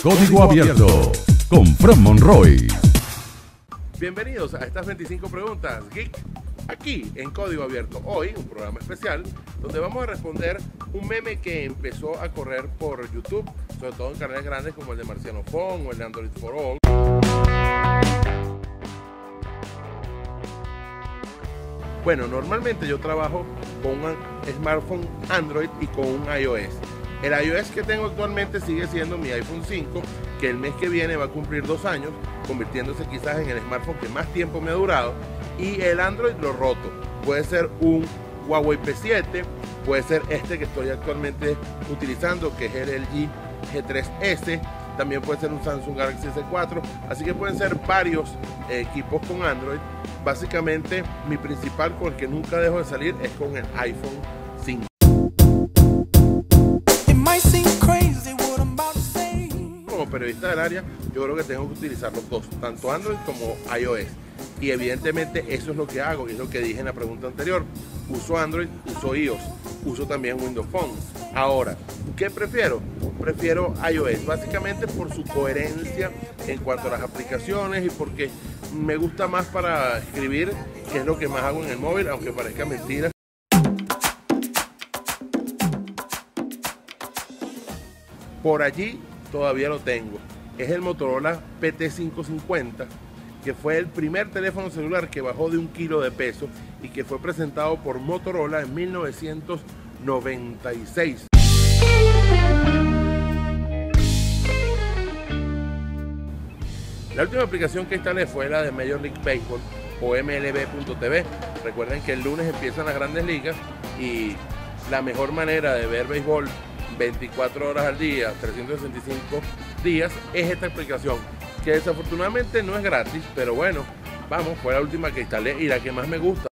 Código Abierto con Fran Monroy. Bienvenidos a estas 25 preguntas geek aquí en Código Abierto. Hoy un programa especial donde vamos a responder un meme que empezó a correr por YouTube, sobre todo en canales grandes como el de Marciano Phone o el de Android for All. Bueno, normalmente yo trabajo con un smartphone Android y con un iOS. El iOS que tengo actualmente sigue siendo mi iPhone 5, que el mes que viene va a cumplir 2 años, convirtiéndose quizás en el smartphone que más tiempo me ha durado. Y el Android lo roto. Puede ser un Huawei P7, puede ser este que estoy actualmente utilizando, que es el LG G3S. También puede ser un Samsung Galaxy S4, así que pueden ser varios equipos con Android. Básicamente mi principal, con el que nunca dejo de salir, es con el iPhone 5. Como periodista del área, yo creo que tengo que utilizar los dos, tanto Android como iOS. Y evidentemente eso es lo que hago, y es lo que dije en la pregunta anterior. Uso Android, uso iOS, uso también Windows Phone. Ahora, ¿qué prefiero? Prefiero iOS, básicamente por su coherencia en cuanto a las aplicaciones y porque me gusta más para escribir, que es lo que más hago en el móvil, aunque parezca mentira. Por allí todavía lo tengo. Es el Motorola PT550, que fue el primer teléfono celular que bajó de 1 kilo de peso y que fue presentado por Motorola en 1996. La última aplicación que instalé fue la de Major League Baseball o MLB.tv. Recuerden que el lunes empiezan las grandes ligas y la mejor manera de ver béisbol 24 horas al día, 365 días, es esta aplicación, que desafortunadamente no es gratis, pero bueno, vamos, fue la última que instalé y la que más me gusta.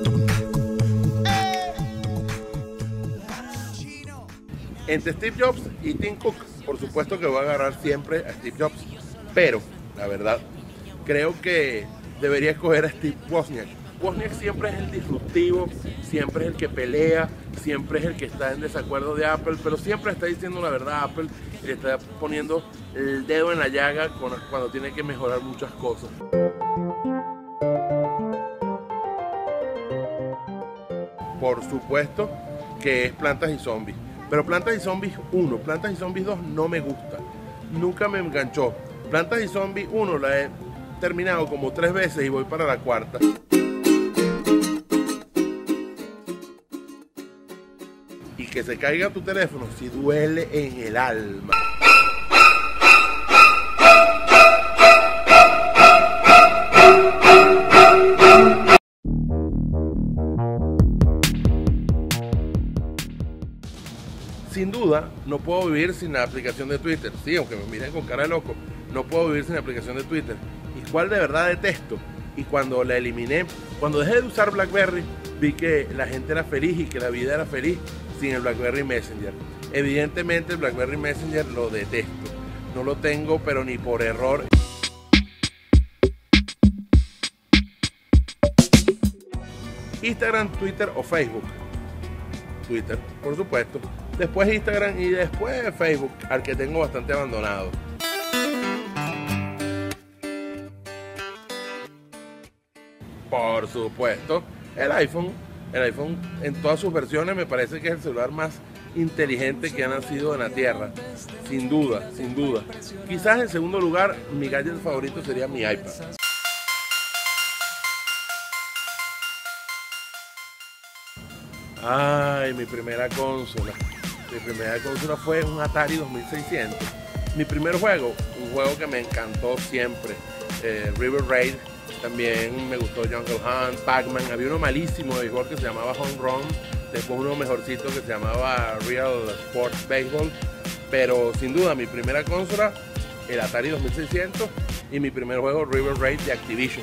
Entre Steve Jobs y Tim Cook, por supuesto que voy a agarrar siempre a Steve Jobs, pero la verdad, creo que debería escoger a Steve Wozniak. Wozniak siempre es el disruptivo, siempre es el que pelea, siempre es el que está en desacuerdo de Apple, pero siempre está diciendo la verdad a Apple y le está poniendo el dedo en la llaga cuando tiene que mejorar muchas cosas. Por supuesto que es Plantas y Zombies, pero Plantas y Zombies 1, Plantas y Zombies 2 no me gusta, nunca me enganchó. Plantas y Zombies 1 la he terminado como 3 veces y voy para la 4ª. Y que se caiga tu teléfono si duele en el alma. Sin duda, no puedo vivir sin la aplicación de Twitter. Sí, aunque me miren con cara de loco, no puedo vivir sin la aplicación de Twitter. ¿Y cuál de verdad detesto? Y cuando la eliminé, cuando dejé de usar BlackBerry, vi que la gente era feliz y que la vida era feliz sin el BlackBerry Messenger. Evidentemente el BlackBerry Messenger lo detesto. No lo tengo, pero ni por error. Instagram, Twitter o Facebook. Twitter, por supuesto. Después Instagram y después Facebook, al que tengo bastante abandonado. Por supuesto, el iPhone en todas sus versiones me parece que es el celular más inteligente que ha nacido en la Tierra. Sin duda, sin duda. Quizás en segundo lugar, mi gadget favorito sería mi iPad. Ay, mi primera consola. Mi primera consola fue un Atari 2600. Mi primer juego, un juego que me encantó siempre, River Raid. También me gustó Jungle Hunt, Pac-Man. Había uno malísimo de béisbol que se llamaba Home Run. Después uno mejorcito que se llamaba Real Sports Baseball. Pero sin duda mi primera consola, el Atari 2600. Y mi primer juego, River Raid de Activision.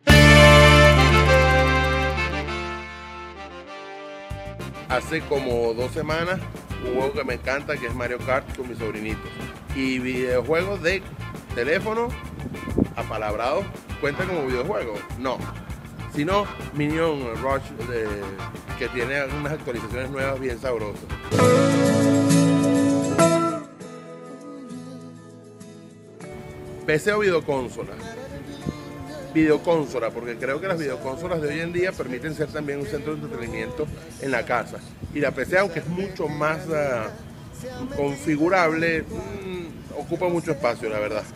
Hace como 2 semanas, un juego que me encanta, que es Mario Kart con mis sobrinitos. Y videojuegos de teléfono, apalabrados, ¿cuenta como videojuego? No. Sino Minion Rush, que tiene algunas actualizaciones nuevas bien sabrosas. PC o videoconsola. Videoconsola, porque creo que las videoconsolas de hoy en día permiten ser también un centro de entretenimiento en la casa. Y la PC, aunque es mucho más configurable, ocupa mucho espacio, la verdad.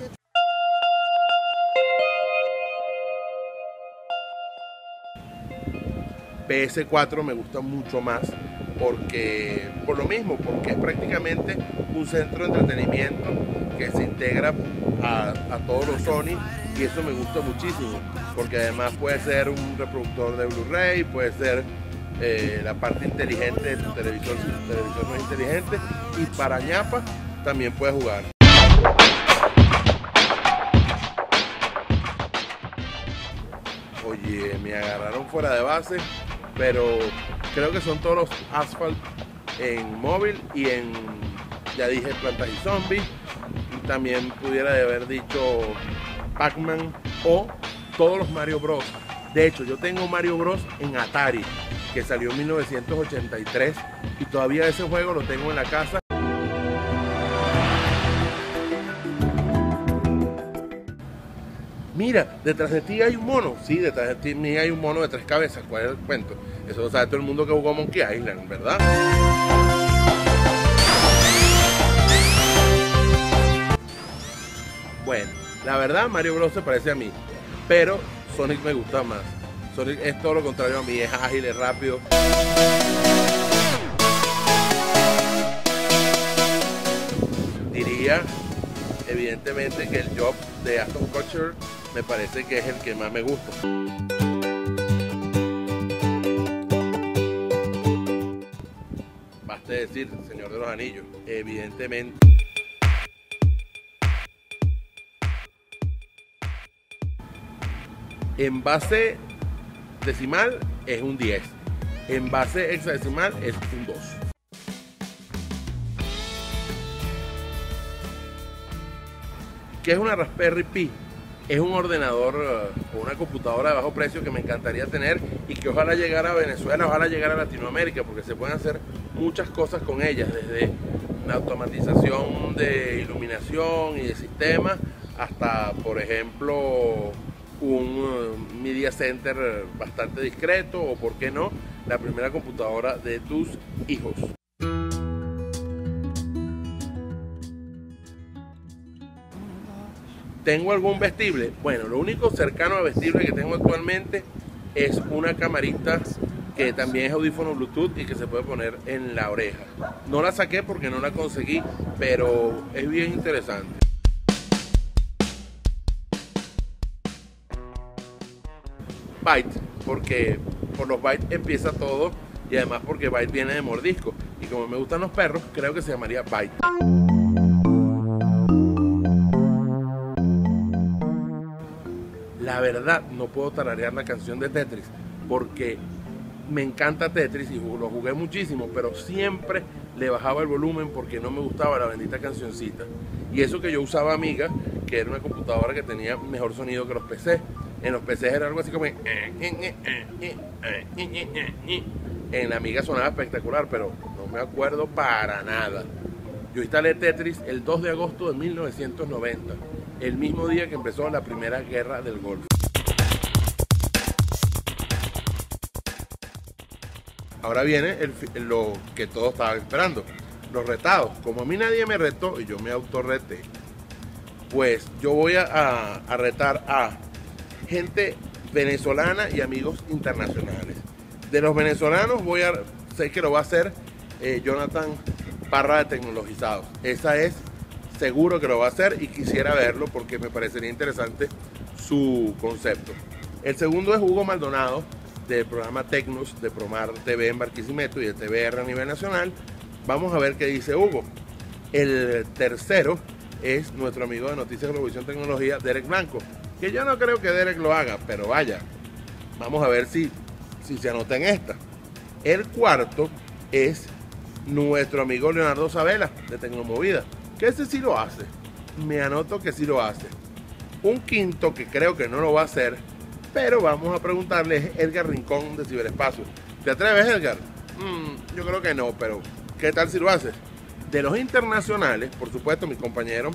PS4 me gusta mucho más por lo mismo, porque es prácticamente un centro de entretenimiento que se integra a todos los Sony, y eso me gusta muchísimo, porque además puede ser un reproductor de Blu-ray, puede ser la parte inteligente de tu televisor si tu televisor no es inteligente, y para ñapa también puedes jugar. Oye, me agarraron fuera de base, pero creo que son todos los Asphalt en móvil y en, ya dije, Plantas y Zombies. Y también pudiera haber dicho Pac-Man o todos los Mario Bros. De hecho, yo tengo Mario Bros en Atari, que salió en 1983, y todavía ese juego lo tengo en la casa. Mira, detrás de ti hay un mono. Sí, detrás de ti hay un mono de 3 cabezas. ¿Cuál es el cuento? Eso lo sabe todo el mundo que jugó Monkey Island, ¿verdad? Bueno, la verdad Mario Bros se parece a mí, pero Sonic me gusta más. Sonic es todo lo contrario a mí, es ágil, es rápido. Diría, evidentemente, que el Job de Ashton Kutcher me parece que es el que más me gusta. Basta decir, Señor de los Anillos, evidentemente. En base decimal es un 10, en base hexadecimal es un 2. ¿Qué es una Raspberry Pi? Es un ordenador o una computadora de bajo precio que me encantaría tener y que ojalá llegara a Venezuela, ojalá llegara a Latinoamérica, porque se pueden hacer muchas cosas con ellas, desde la automatización de iluminación y de sistemas hasta, por ejemplo, un media center bastante discreto, o por qué no, la primera computadora de tus hijos. ¿Tengo algún vestible? Bueno, lo único cercano a vestible que tengo actualmente es una camarita que también es audífono Bluetooth y que se puede poner en la oreja. No la saqué porque no la conseguí, pero es bien interesante. Byte, porque por los bytes empieza todo, y además porque byte viene de mordisco, y como me gustan los perros, creo que se llamaría Byte. La verdad, no puedo tararear la canción de Tetris porque me encanta Tetris y lo jugué muchísimo, pero siempre le bajaba el volumen porque no me gustaba la bendita cancioncita. Y eso que yo usaba Amiga, que era una computadora que tenía mejor sonido que los PC. En los PCs era algo así como... En la Amiga sonaba espectacular, pero no me acuerdo para nada. Yo instalé Tetris el 2 de agosto de 1990, el mismo día que empezó la primera guerra del Golfo. Ahora viene lo que todos estaban esperando, los retados. Como a mí nadie me retó y yo me autorreté, pues yo voy a retar a gente venezolana y amigos internacionales. De los venezolanos sé que lo va a hacer Jonathan Parra de Tecnologizados. Esa es seguro que lo va a hacer y quisiera verlo porque me parecería interesante su concepto. El segundo es Hugo Maldonado, del programa Tecnos de Promar TV en Barquisimeto y de TVR a nivel nacional. Vamos a ver qué dice Hugo. El tercero es nuestro amigo de Noticias Globovisión Tecnología, Derek Blanco, que yo no creo que Derek lo haga, pero vaya, vamos a ver si se anota en esta. El cuarto es nuestro amigo Leonardo Sabela, de Tecnomovida, que ese sí lo hace. Me anoto que sí lo hace. Un quinto que creo que no lo va a hacer, pero vamos a preguntarle, es Edgar Rincón de Ciberespacio. ¿Te atreves, Edgar? Yo creo que no, pero ¿qué tal si lo haces? De los internacionales, por supuesto, mi compañero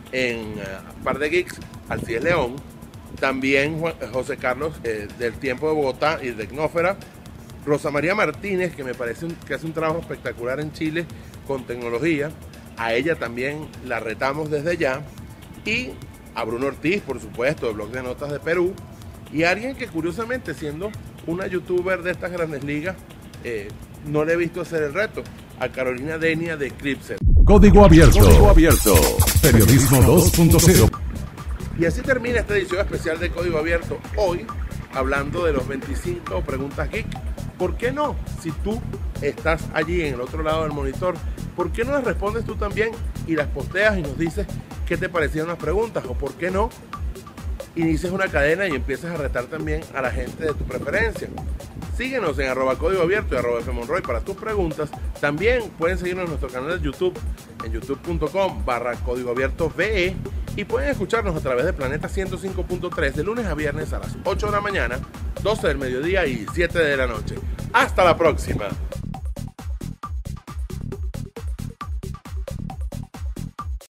en Par de Geeks, Alcides León. También José Carlos del Tiempo de Bogotá y de Tecnófera. Rosa María Martínez, que me parece que hace un trabajo espectacular en Chile con tecnología. A ella también la retamos desde ya. Y a Bruno Ortiz, por supuesto, del blog de notas de Perú. Y a alguien que curiosamente, siendo una youtuber de estas grandes ligas, no le he visto hacer el reto. A Carolina Denia de Cripset. Código abierto. Código abierto. Periodismo 2.0. Y así termina esta edición especial de Código Abierto. Hoy, hablando de los 25 preguntas geek. ¿Por qué no? Si tú estás allí en el otro lado del monitor, ¿por qué no las respondes tú también y las posteas y nos dices qué te parecieron las preguntas? ¿O por qué no inicias una cadena y empiezas a retar también a la gente de tu preferencia? Síguenos en @código abierto y @fmonroy para tus preguntas. También pueden seguirnos en nuestro canal de YouTube, en youtube.com/código abierto VE, y pueden escucharnos a través de Planeta 105.3 de lunes a viernes a las 8 de la mañana, 12 del mediodía y 7 de la noche. ¡Hasta la próxima!